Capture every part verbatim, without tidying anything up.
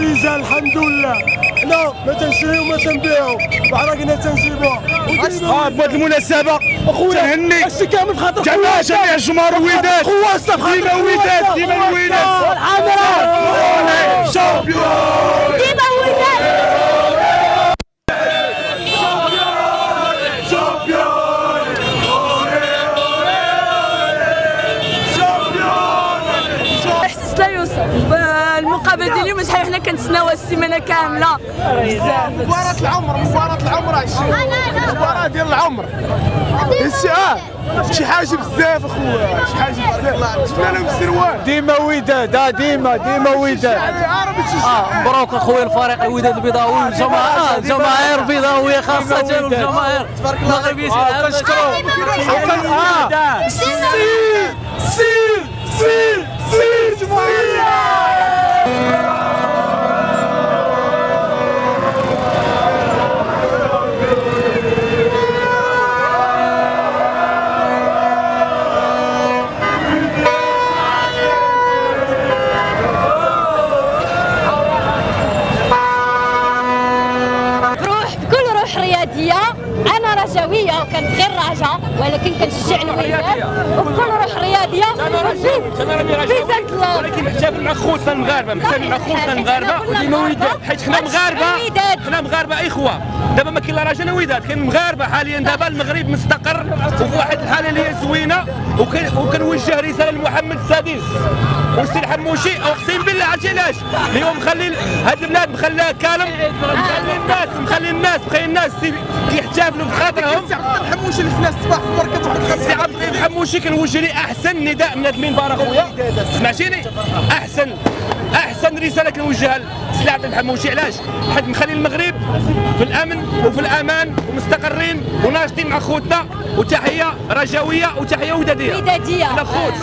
الرجال الحمد لله حنا ما تنشريو وما تنبيعو وعراقنا تنجيبوها. اه بهذه المناسبه اخويا تهني هادشي كامل خاطر جميع جميع الجمهور الوداد ديما الوداد ديما الوداد شامبيون ديما الوداد. احساس لا يوصف. المقابله ديال اليوم شحال حنا كنتسناوها السيمانه كامله بزاف. مباراة العمر مباراة العمر هادشي مباراة ديال العمر هادشي اه شي حاجه بزاف اخويا شي حاجه بزاف شفنا لهم السروال ديما وداد اه ديما ديما وداد. اه مبروك اخويا الفريق الوداد البيضاوي والجماهير الجماهير البيضاويه خاصه والجماهير المغربيه كنشكروا اه سير سير سير سير جمهوريه. أنا رجاوية وكنت غير راجعة ولكن كنشجع الوداد وبكل روح رياضية. ولكن محتفل مع خوتنا المغاربة محتفل مع خوتنا المغاربة وديما وداد حيت حنا مغاربة حنا مغاربة إخوة. دابا ما كاين لا رجانا وداد كاين مغاربة حاليا. دابا المغرب مستقر وفي واحد الحالة اللي هي زوينة وكنوجه رسالة لمحمد السادس والسي الحموشي. اقسم بالله عرفتي علاش؟ اللي هو مخلي هاد البلاد مخليها كالم مخلي الناس مخلي الناس مخلي الناس كيحتفلوا بخاطرهم. الحموشي اللي شفناه الصباح في المركب واحد السي عبد اللطيف الحموشي كنوجه ليه احسن نداء من هذا المنبر اخويا. سمعتيني؟ احسن احسن رساله كنوجهها للسي عبد اللطيف الحموشي. علاش؟ حيت مخلي المغرب في الامن وفي الامان ومستقرين وناشطين مع خوتنا. وتحيه رجاويه وتحيه وداديه وداديه على خوت.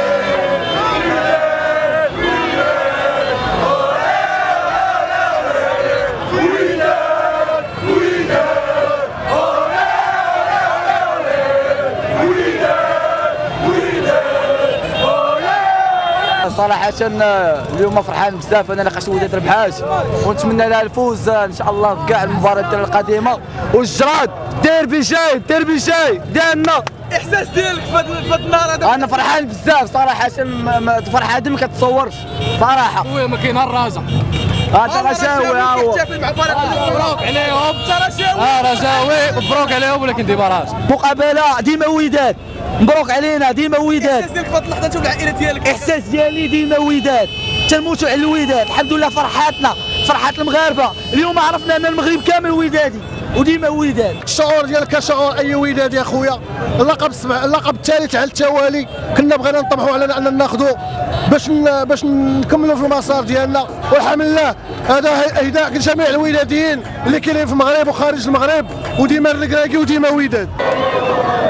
صراحة اليوم فرحان بزاف انا لقيت الوداد ربحات ونتمنى لها الفوز ان شاء الله في كاع المباريات القادمة. والجراد ديربي جاي ديربي جاي ديالنا. الاحساس ديالك في هذا النهار هذا؟ انا فرحان بزاف صراحة الفرحة هذه ما كتتصورش صراحة. خويا ما كاين الرازة هذا رجاوي ها هو مبروك عليهم اه رجاوي مبروك عليهم ولكن ديما راس مقابلة ديما وداد مبروك علينا ديما وداد. احساس ديالك في هذه اللحظة انت والعائلة ديالك؟ احساس ديالي ديما وداد تنموتوا على الوداد الحمد لله. فرحاتنا فرحات المغاربة اليوم عرفنا ان المغرب كامل ودادي وديما وداد. الشعور ديالك كشعور اي وداد يا خويا. اللقب السبع اللقب الثالث على التوالي كنا بغينا نطمحوا على ان ناخذوا باش باش نكملوا في المسار ديالنا والحمد لله. هذا اهداء لجميع الوداديين اللي كاينين في المغرب وخارج المغرب وديما الركراكي وديما وداد.